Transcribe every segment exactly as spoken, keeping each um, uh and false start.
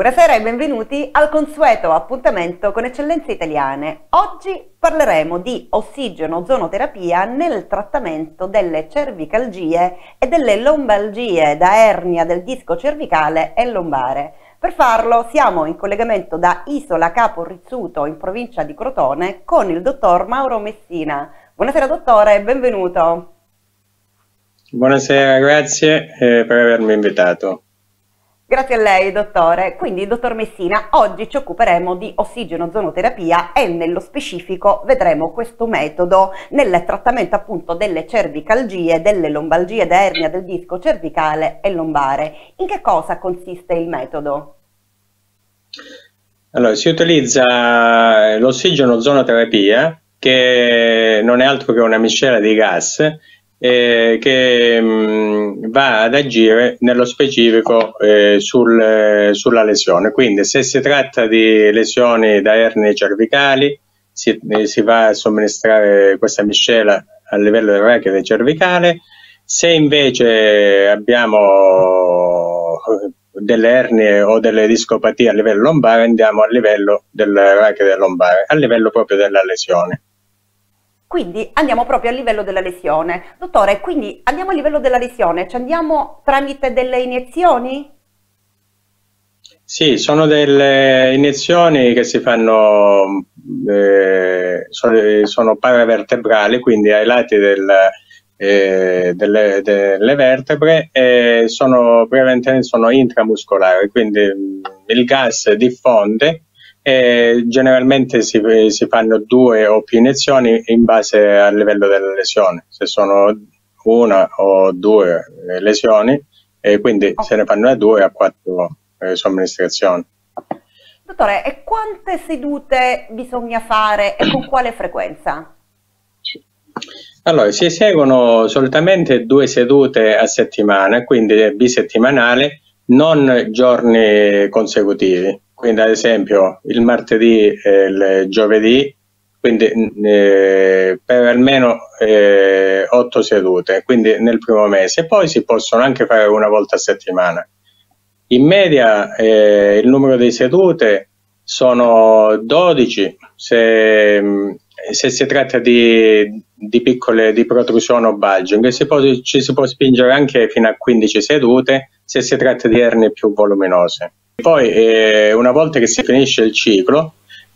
Buonasera e benvenuti al consueto appuntamento con Eccellenze Italiane. Oggi parleremo di ossigeno-ozonoterapia nel trattamento delle cervicalgie e delle lombalgie da ernia del disco cervicale e lombare. Per farlo siamo in collegamento da Isola Capo Rizzuto in provincia di Crotone con il dottor Mauro Messina. Buonasera dottore e benvenuto. Buonasera, grazie eh, per avermi invitato. Grazie a lei, dottore. Quindi, dottor Messina, oggi ci occuperemo di ossigeno-ozonoterapia e nello specifico vedremo questo metodo nel trattamento appunto delle cervicalgie, delle lombalgie da ernia del disco cervicale e lombare. In che cosa consiste il metodo? Allora, si utilizza l'ossigeno-ozonoterapia, che non è altro che una miscela di gas Eh, che mh, va ad agire nello specifico eh, sul, eh, sulla lesione. Quindi se si tratta di lesioni da ernie cervicali si, eh, si va a somministrare questa miscela a livello del rachide cervicale. Se invece abbiamo delle ernie o delle discopatie a livello lombare, andiamo a livello del rachide lombare, a livello proprio della lesione. Quindi andiamo proprio a livello della lesione. Dottore, quindi andiamo a livello della lesione, ci andiamo tramite delle iniezioni? Sì, sono delle iniezioni che si fanno, eh, sono, sono paravertebrali, quindi ai lati del, eh, delle, delle vertebre, e sono, prevalentemente sono intramuscolari, quindi il gas diffonde. E generalmente si, si fanno due o più iniezioni in base al livello della lesione, se sono una o due lesioni, e quindi Oh. se ne fanno da due a quattro eh, somministrazioni. Dottore, e quante sedute bisogna fare e con quale frequenza? Allora, si eseguono solitamente due sedute a settimana, quindi è bisettimanale, non giorni consecutivi. Quindi ad esempio il martedì e il giovedì, quindi eh, per almeno eh, otto sedute, quindi nel primo mese. Poi si possono anche fare una volta a settimana. In media eh, il numero di sedute sono dodici, se, se si tratta di, di piccole di protrusione o bulging, si può, ci si può spingere anche fino a quindici sedute se si tratta di ernie più voluminose. Poi eh, una volta che si finisce il ciclo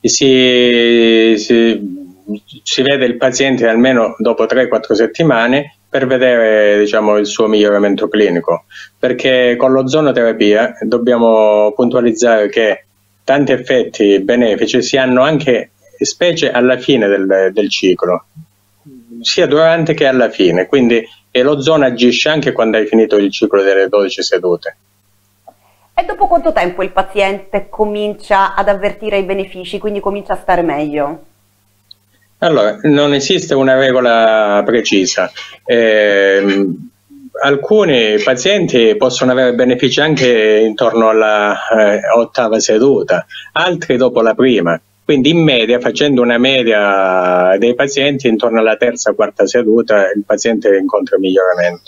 si, si, si vede il paziente almeno dopo tre quattro settimane per vedere, diciamo, il suo miglioramento clinico, perché con l'ozonoterapia dobbiamo puntualizzare che tanti effetti benefici si hanno anche specie alla fine del, del ciclo, sia durante che alla fine, quindi l'ozono agisce anche quando hai finito il ciclo delle dodici sedute. E dopo quanto tempo il paziente comincia ad avvertire i benefici, quindi comincia a stare meglio? Allora, non esiste una regola precisa. Eh, alcuni pazienti possono avere benefici anche intorno alla eh, ottava seduta, altri dopo la prima. Quindi in media, facendo una media dei pazienti, intorno alla terza quarta seduta il paziente incontra miglioramento.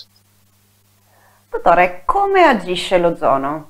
Dottore, come agisce l'ozono?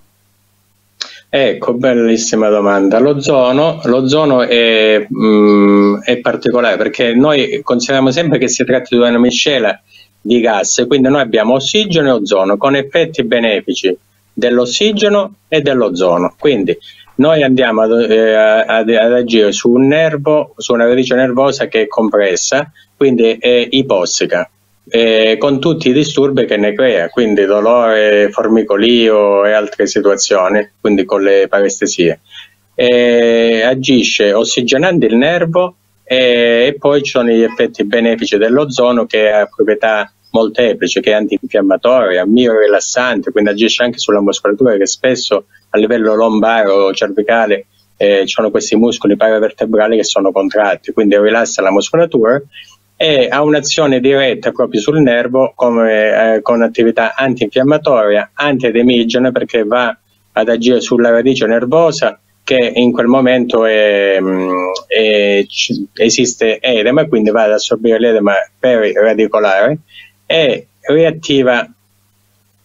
Ecco, bellissima domanda. L'ozono, l'ozono è, mh, è particolare perché noi consideriamo sempre che si tratta di una miscela di gas, quindi noi abbiamo ossigeno e ozono con effetti benefici dell'ossigeno e dell'ozono. Quindi noi andiamo ad, eh, ad, ad agire su un nervo, su una radice nervosa che è compressa, quindi è ipossica. Eh, con tutti i disturbi che ne crea, quindi dolore, formicolio e altre situazioni, quindi con le parestesie. Eh, agisce ossigenando il nervo e, e poi ci sono gli effetti benefici dell'ozono che ha proprietà molteplici, che è antinfiammatoria, miorilassante, quindi agisce anche sulla muscolatura, che spesso a livello lombare o cervicale eh, ci sono questi muscoli paravertebrali che sono contratti, quindi rilassa la muscolatura e ha un'azione diretta proprio sul nervo come, eh, con attività antinfiammatoria, antiedemigena, perché va ad agire sulla radice nervosa che in quel momento è, è, esiste edema, quindi va ad assorbire l'edema periradicolare e riattiva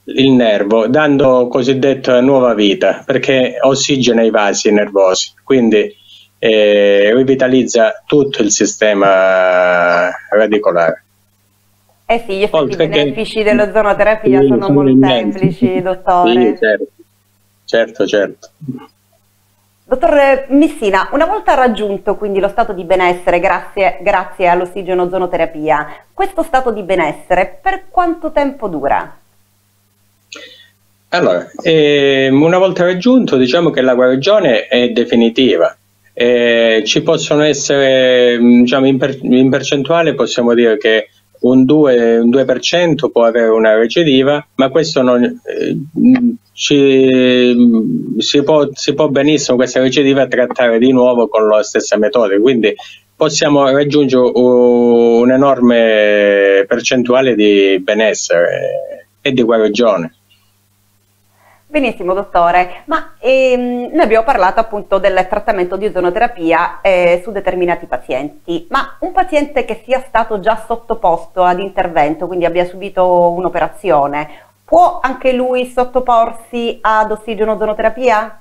il nervo, dando cosiddetta nuova vita, perché ossigena i vasi nervosi, quindi eh, rivitalizza tutto il sistema radicolare. Eh sì, gli effetti Oltre che benefici dell'ozonoterapia sì, sono sono immensi. molteplici, Sì, dottore. certo, certo, certo. Dottor Messina, una volta raggiunto quindi lo stato di benessere grazie, grazie all'ossigeno-ozonoterapia, questo stato di benessere per quanto tempo dura? Allora, ehm, una volta raggiunto, diciamo che la guarigione è definitiva. Eh, ci possono essere, mh, diciamo, in, per- in percentuale possiamo dire che un due, un due per cento può avere una recidiva, ma questo non, eh, mh, ci, mh, si può, si può benissimo questa recidiva trattare di nuovo con la stessa metodica, quindi possiamo raggiungere u- un'enorme percentuale di benessere e di guarigione. Benissimo, dottore, ma ehm, noi abbiamo parlato appunto del trattamento di ozonoterapia eh, su determinati pazienti, ma un paziente che sia stato già sottoposto ad intervento, quindi abbia subito un'operazione, può anche lui sottoporsi ad ossigeno-ozonoterapia?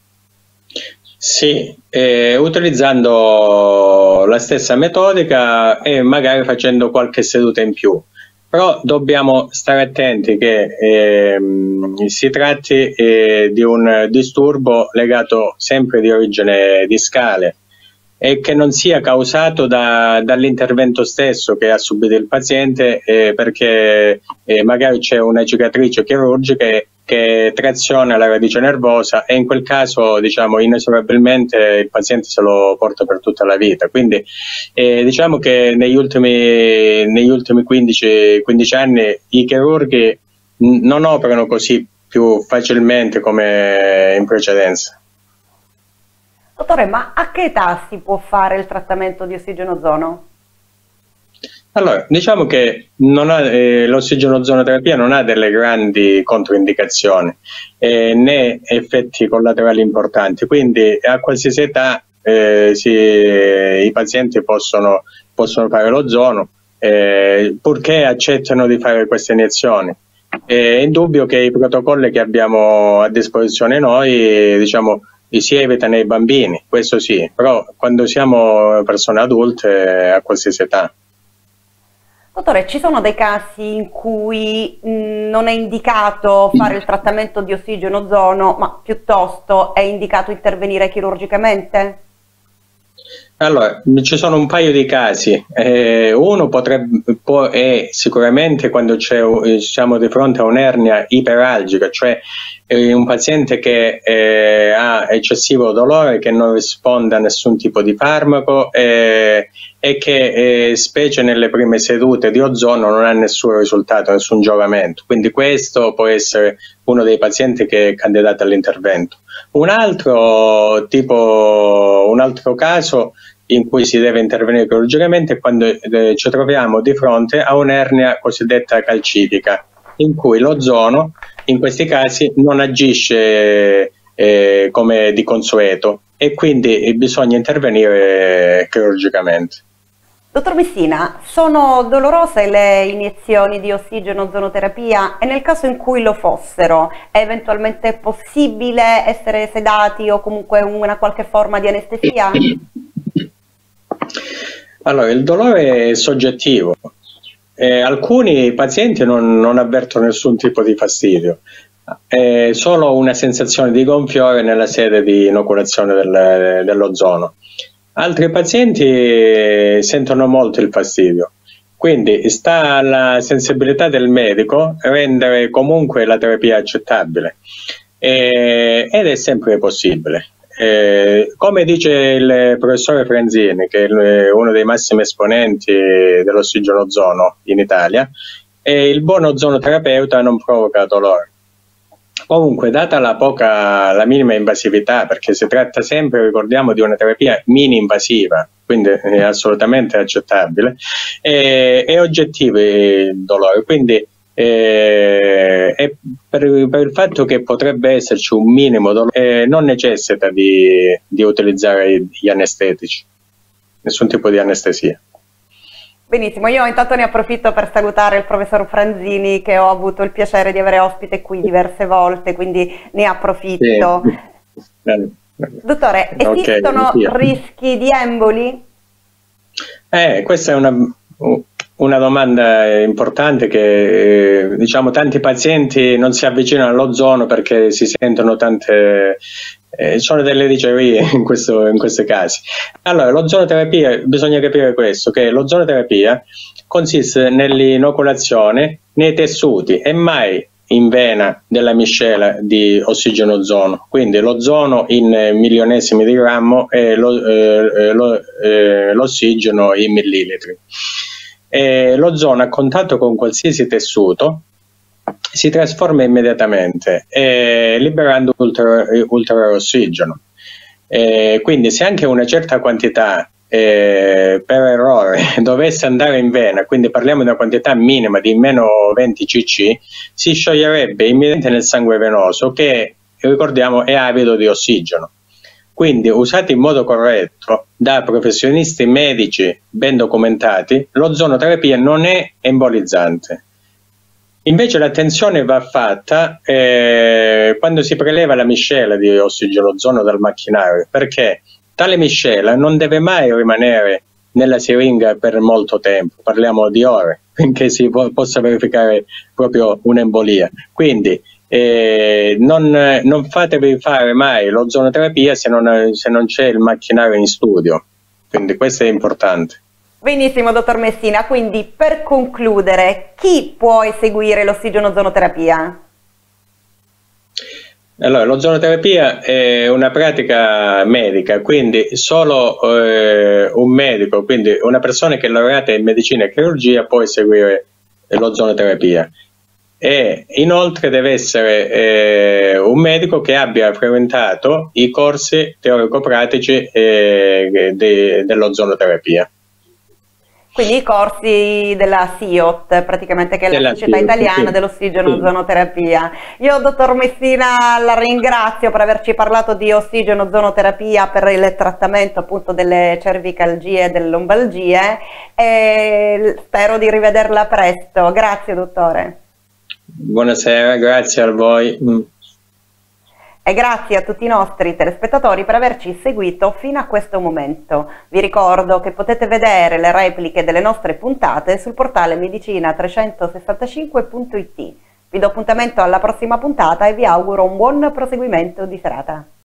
Sì, eh, utilizzando la stessa metodica e magari facendo qualche seduta in più. Però dobbiamo stare attenti che ehm, si tratti eh, di un disturbo legato sempre di origine discale e che non sia causato da, dall'intervento stesso che ha subito il paziente eh, perché eh, magari c'è una cicatrice chirurgica che traziona la radice nervosa e in quel caso, diciamo, inesorabilmente il paziente se lo porta per tutta la vita. Quindi eh, diciamo che negli ultimi, negli ultimi quindici, quindici anni i chirurghi non operano così più facilmente come in precedenza. Dottore, ma a che età si può fare il trattamento di ossigeno-ozono? Allora, diciamo che non ha, eh, l'ossigeno-ozonoterapia non ha delle grandi controindicazioni eh, né effetti collaterali importanti, quindi a qualsiasi età eh, si, i pazienti possono, possono fare l'ozono eh, purché accettano di fare queste iniezioni. È indubbio che i protocolli che abbiamo a disposizione noi, diciamo, si evita nei bambini, questo sì, però quando siamo persone adulte a qualsiasi età. Dottore, ci sono dei casi in cui mh, non è indicato fare il trattamento di ossigeno-ozono, ma piuttosto è indicato intervenire chirurgicamente? Allora, ci sono un paio di casi. Eh, uno potrebbe, può, è sicuramente quando c'è, siamo di fronte a un'ernia iperalgica, cioè eh, un paziente che eh, ha eccessivo dolore, che non risponde a nessun tipo di farmaco eh, e che, eh, specie nelle prime sedute di ozono, non ha nessun risultato, nessun giovamento. Quindi questo può essere uno dei pazienti che è candidato all'intervento. Un altro tipo, un altro caso in cui si deve intervenire chirurgicamente è quando eh, ci troviamo di fronte a un'ernia cosiddetta calcifica, in cui l'ozono in questi casi non agisce eh, come di consueto e quindi bisogna intervenire chirurgicamente. Dottor Messina, sono dolorose le iniezioni di ossigeno-ozonoterapia e nel caso in cui lo fossero, è eventualmente possibile essere sedati o comunque una qualche forma di anestesia? Allora, il dolore è soggettivo. Eh, alcuni pazienti non, non avvertono nessun tipo di fastidio, è solo una sensazione di gonfiore nella sede di inoculazione del, dell'ozono. Altri pazienti sentono molto il fastidio, quindi sta alla sensibilità del medico rendere comunque la terapia accettabile eh, ed è sempre possibile. Eh, come dice il professore Franzini, che è uno dei massimi esponenti dell'ossigeno-ozono in Italia, eh, il buon ozonoterapeuta non provoca dolore. Comunque, data la poca, la minima invasività, perché si tratta sempre, ricordiamo, di una terapia mini-invasiva, quindi è assolutamente accettabile, è, è oggettivo il dolore, quindi eh, è per, per il fatto che potrebbe esserci un minimo dolore, eh, non necessita di, di utilizzare gli anestetici, nessun tipo di anestesia. Benissimo, io intanto ne approfitto per salutare il professor Franzini che ho avuto il piacere di avere ospite qui diverse volte, quindi ne approfitto. Sì. Bene, bene. Dottore, esistono Okay, rischi di emboli? Eh, questa è una, una domanda importante che eh, diciamo tanti pazienti non si avvicinano all'ozono perché si sentono tante, eh, sono delle dicerie in questo, in questi casi. Allora, l'ozonoterapia, bisogna capire questo, che l'ozonoterapia consiste nell'inoculazione nei tessuti e mai in vena della miscela di ossigeno-ozono, quindi l'ozono in milionesimi di grammo e lo, eh, lo, eh, l'ossigeno in millilitri. E l'ozono a contatto con qualsiasi tessuto si trasforma immediatamente eh, liberando ulteriore, ulteriore ossigeno. Eh, quindi se anche una certa quantità eh, per errore dovesse andare in vena, quindi parliamo di una quantità minima di meno venti cc, si scioglierebbe immediatamente nel sangue venoso che, ricordiamo, è avido di ossigeno. Quindi, usato in modo corretto da professionisti medici ben documentati, l'ozonoterapia non è embolizzante. Invece l'attenzione va fatta eh, quando si preleva la miscela di ossigeno-ozono dal macchinario, perché tale miscela non deve mai rimanere nella siringa per molto tempo, parliamo di ore, finché si po possa verificare proprio un'embolia. Quindi eh, non, non fatevi fare mai l'ozonoterapia se non, se non c'è il macchinario in studio, quindi questo è importante. Benissimo, dottor Messina, quindi per concludere, chi può eseguire l'ossigeno-ozonoterapia? Allora, l'ozonoterapia è una pratica medica, quindi solo eh, un medico, quindi una persona che è laureata in medicina e chirurgia può eseguire l'ozonoterapia. E inoltre deve essere eh, un medico che abbia frequentato i corsi teorico-pratici eh, de, dell'ozonoterapia. Quindi i corsi della S I O T, praticamente, che è la Della Società S I O T, Italiana sì. dell'Ossigeno-Ozonoterapia. Io, dottor Messina, la ringrazio per averci parlato di ossigeno-ozonoterapia per il trattamento appunto delle cervicalgie e delle lombalgie e spero di rivederla presto. Grazie, dottore. Buonasera, grazie a voi. E grazie a tutti i nostri telespettatori per averci seguito fino a questo momento. Vi ricordo che potete vedere le repliche delle nostre puntate sul portale medicina trecentosessantacinque punto it. Vi do appuntamento alla prossima puntata e vi auguro un buon proseguimento di serata.